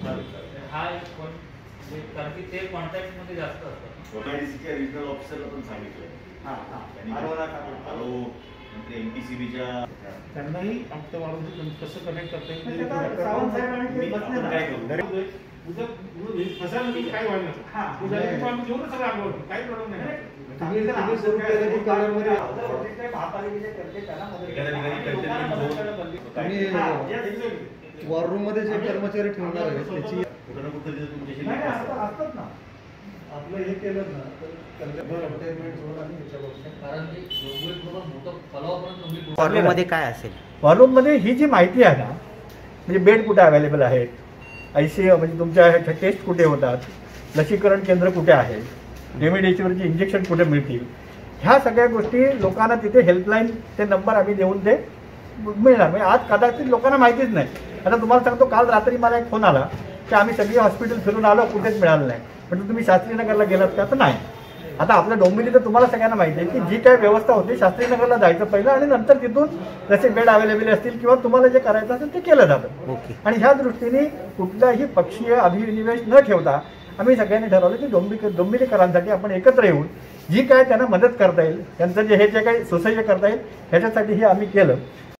हा एक पण कारण की ते कॉन्टॅक्ट मध्ये जास्त असतात. ओबीसीच्या रिजनल ऑफिसरला पण सांगितलं. एमपीसीबीच्या त्यांनाही आमचं वाढवून कसं कनेक्ट करता येईल काय वाढलं घेऊन सगळं आंघोळ काही प्रॉब्लेम नाही. वॉर रूम मध्ये जे कर्मचारी ठेवणार आहेत त्याची असतात ना आपलं हे केलं ना वॉर रूम मध्ये काय असेल? वॉर रूम मध्ये ही जी माहिती आहे ना, म्हणजे बेड कुठे अवेलेबल आहेत, ICU म्हणजे तुमच्या ह्याच्या टेस्ट कुठे होतात, लसीकरण केंद्र कुठे आहे, रेमडेसिवीरची इंजेक्शन कुठे मिळतील, ह्या सगळ्या गोष्टी लोकांना तिथे हेल्पलाईन ते नंबर आम्ही देऊन ते मिळणार. म्हणजे आज कदाचित लोकांना माहितीच नाही. आता तुम्हाला सांगतो, काल रात्री मला एक फोन आला की आम्ही सगळी हॉस्पिटल फिरून आलो, कुठेच मिळालं नाही. म्हणजे तुम्ही शास्त्रीनगरला गेलात का? तर नाही. आता आपल्या डोंबिवली तर तुम्हाला सगळ्यांना माहिती आहे की जी काही व्यवस्था होती, शास्त्रीनगरला जायचं पहिलं आणि नंतर तिथून जसे बेड अवेलेबल असतील किंवा तुम्हाला जे करायचं असेल ते केलं जातं. आणि ह्या दृष्टीने कुठलाही पक्षीय अभिनिवेश न ठेवता आम्ही सगळ्यांनी ठरवलं की डोंबिवलीकरांसाठी आपण एकत्र येऊन जी काय त्यांना मदत करता येईल, त्यांचं जे हे जे काही सोसायटी करता येईल ह्याच्यासाठी हे आम्ही केलं.